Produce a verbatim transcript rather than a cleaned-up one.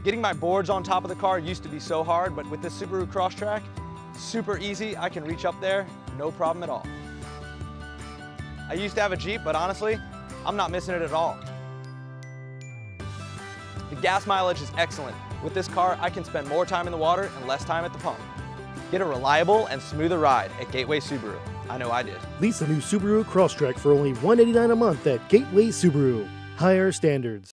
Getting my boards on top of the car used to be so hard, but with this Subaru Crosstrek, super easy. I can reach up there, no problem at all. I used to have a Jeep, but honestly, I'm not missing it at all. The gas mileage is excellent. With this car, I can spend more time in the water and less time at the pump. Get a reliable and smoother ride at Gateway Subaru. I know I did. Lease a new Subaru Crosstrek for only one hundred eighty-nine dollars a month at Gateway Subaru. Higher standards.